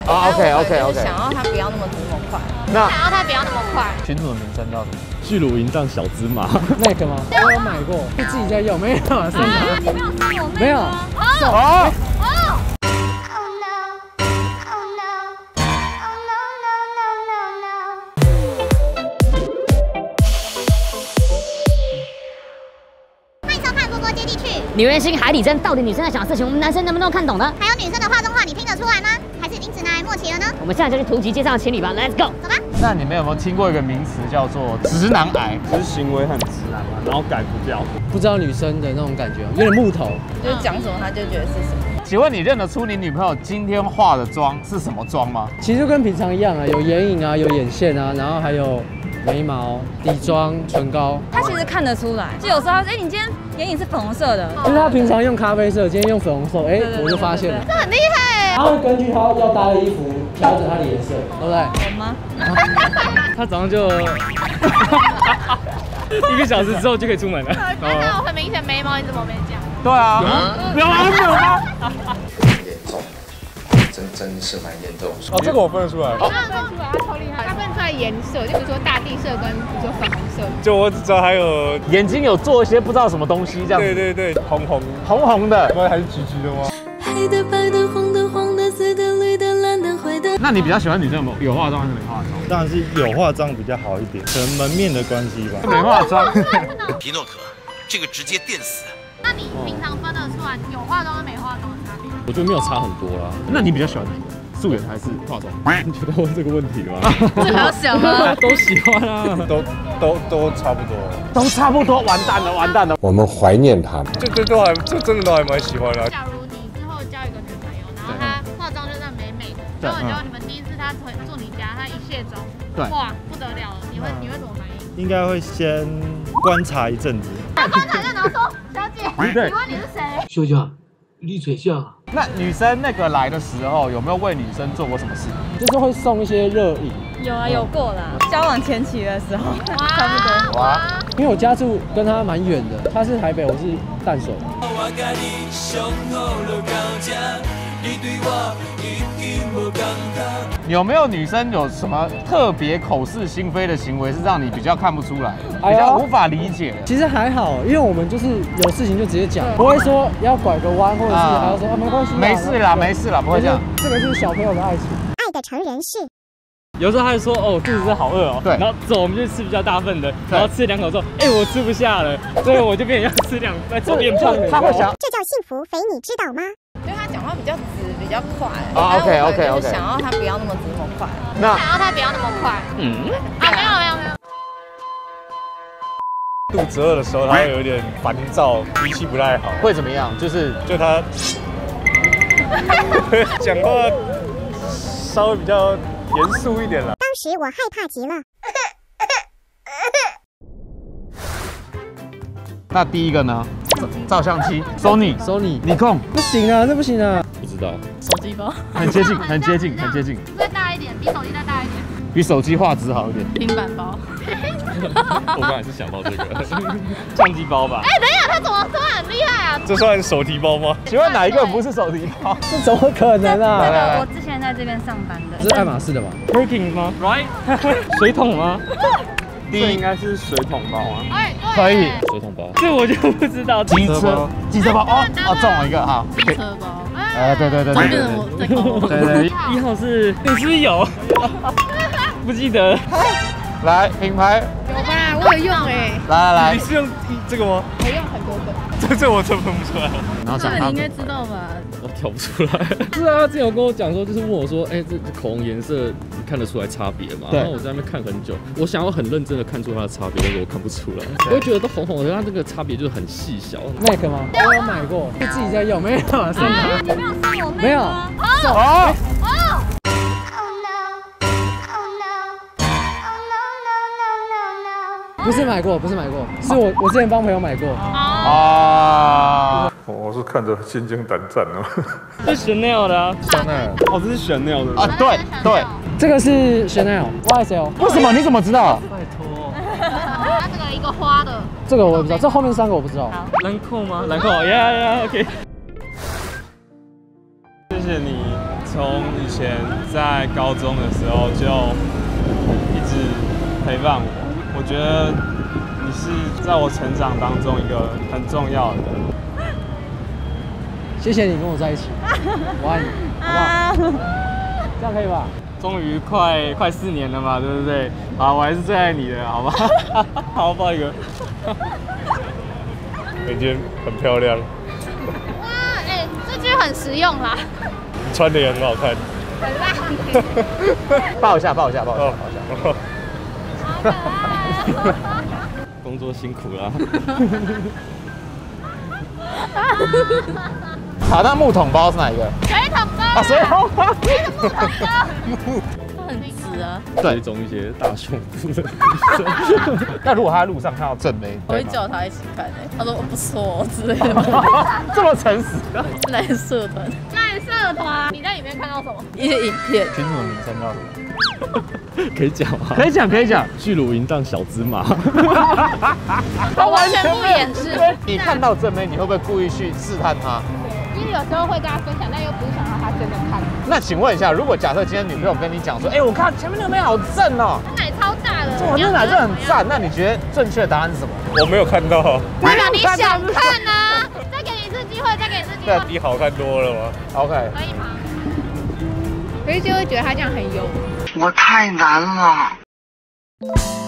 啊 ，OK， 想要它不要那么快。 那想要它不要那么快。 群主的名称叫什么？ 巨乳营帐小芝麻。 那个吗？我有买过，是自己在用，没有啊？送的。 你没有送我妹？ 没有。 哦。 女人心海底针，到底女生在想的事情，我们男生能不能看懂呢？ 还有女生的画中画，你听得出来吗？还是已经直男癌末期了呢？ 我们现在就去图集介绍情侣吧 ，Let's go！ 走吧。 那你们有没有听过一个名词叫做直男癌？ 就是行为很直男嘛，然后改不掉。 不知道女生的那种感觉，有点木头， 就是讲什么他就觉得是什么。 请问你认得出你女朋友今天化的妆是什么妆吗？ 其实就跟平常一样啊，有眼影啊，有眼线啊，然后还有眉毛、底妆、唇膏。 他其实看得出来，就有时候你今天眼影是粉红色的， 就是他平常用咖啡色，今天用粉红色，我就发现了。 这很厉害。 他会根据他要搭的衣服调整它的颜色，对不对？ 有吗？ 他早上就1个小时之后就可以出门了。 那我很明显眉毛，你怎么没讲？ 对啊，有吗？ 严重，真是蛮严重。 哦，这个我分得出来。 他分出来，他超厉害。他分出来颜色，就比如说大地色跟比如说粉红色。 就我只知道还有眼睛有做一些不知道什么东西这样子。 对，红红的， 不然还是橘的吗？ 黑的、白的、红的、黄的、紫的、绿的、蓝的、灰的。 那你比较喜欢女生有化妆还是没化妆？ 当然是有化妆比较好一点，可能门面的关系吧。 没化妆。 皮诺可，这个直接电死。 那你平常分得出来有化妆跟没化妆的差别？ 我觉得没有差很多啦。 那你比较喜欢哪个？素颜还是化妆？ 你觉得问这个问题吗？ 这还要想吗？ 都喜欢啊，都差不多。 都差不多，完蛋了。 我们怀念他。 这真的都还蛮喜欢的。 假如你之后交一个女朋友，然后她化妆就是美美的，然后你们第一次她住你家，她一卸妆，哇，不得了了，你会怎么反应？ 应该会先观察一阵子。 观察一下，然后说，小姐，请问你是谁？ 秀秀，绿水秀。 那女生那个来的时候，有没有为女生做过什么事？ 就是会送一些热饮。 有啊，有过啦。交往前期的时候，差不多。 哇， 因为我家住跟他蛮远的，他是台北，我是淡水。 有没有女生有什么特别口是心非的行为，是让你比较看不出来，比较无法理解的？ 其实还好，因为我们就是有事情就直接讲，不会说要拐个弯，或者是还要说没关系， 没事啦，不会这样。 这个是小朋友的爱情， 爱的成人式。 有时候他就说哦，肚子是好饿哦， 对， 然后走，我们就吃比较大份的，然后吃2口之后，我吃不下了，所以我就变成要吃2份，做变胖。 他会想， 这叫幸福肥，你知道吗？ 因为他讲话比较直，比较快。 OK， 想要他不要那么直那么快。 那想要他不要那么快。没有。 肚子饿的时候，他会有点烦躁，脾气不太好。 会怎么样？就他讲话稍微比较严肃一点了。 当时我害怕极了。 那第一个呢？照相机 ，Sony， 尼康， 不行啊，这不行啊。 不知道。 手机包。 很接近。 再大一点，比手机再大一点。 比手机画质好一点。 平板包。 我刚才是想到这个相机包吧。 等一下，他怎么说很厉害啊？ 这算手提包吗？ 请问哪一个不是手提包？ 这怎么可能啊？ 这个我之前在这边上班的。 这是爱马仕的吧 ？Birkin 吗 ？Right？ 水桶吗？ 第一应该是水桶包啊。 可以。 水桶包。这我就不知道。 机车包中了一个哈。 机车包。 对。 对，1号是你是不是有？不记得。 来，品牌有吧？我有用来， 你是用这个吗？ 我用很多个。 这我真分不出来。 然后这个你应该知道吧？ 我挑不出来。是啊，他之前有跟我讲说，就是问我说，这口红颜色你看得出来差别吗？然后我在那边看很久，我想要很认真的看出它的差别，但是我看不出来。我会觉得都红红的，它这个差别就是很细小。 那个吗？我有买过，是自己在用，没有啊？送的。 你没有送我妹吗？ 没有。不是买过，是我之前帮朋友买过。 我是看着心惊胆战哦。这是 Chanel 的啊。哦，这是 Chanel 的啊，对。 这个是 Chanel YSL。 为什么？你怎么知道？ 拜托。 它这个一个花的。 这个我也不知道，这后面3个我不知道。 兰蔻吗？兰蔻，呀，OK。谢谢你从以前在高中的时候就一直陪伴我，我觉得你是在我成长当中一个很重要的。 谢谢你跟我在一起，我爱你，好不好？这样可以吧？ 终于快4年了嘛，对不对？好，我还是最爱你的，好吧？好，抱一个。 今天很漂亮。 哇，哎，这句很实用啦。 穿的也很好看。 很烂。 抱一下。 好可爱啊！ 工作辛苦啦。 好，那木桶包是哪一个？ 水桶包啊， 水桶包。 很直啊。 追踪一些大胸部的女生。 那如果他在路上看到正妹， 我会叫他一起看他说不错之类的。 这么诚实。 赖社团。 赖社团，你在里面看到什么？ 一些影片。 群主的名称叫什么？ 可以讲吗？ 可以讲。 巨乳淫荡小芝麻。 他完全不掩饰。 你看到正妹，你会不会故意去试探她？ 因为有时候会跟他分享，但又不是想让他真的看。 那请问一下，如果假设今天女朋友跟你讲说，我看前面那个妹好正哦， 她奶超大的， 哇，那奶真的很赞，那你觉得正确的答案是什么？ 我没有看到。 代表你想看啊！再给你一次机会， 对，比好看多了吗 ？OK， 可以吗？可是就会觉得他这样很油。 我太难了。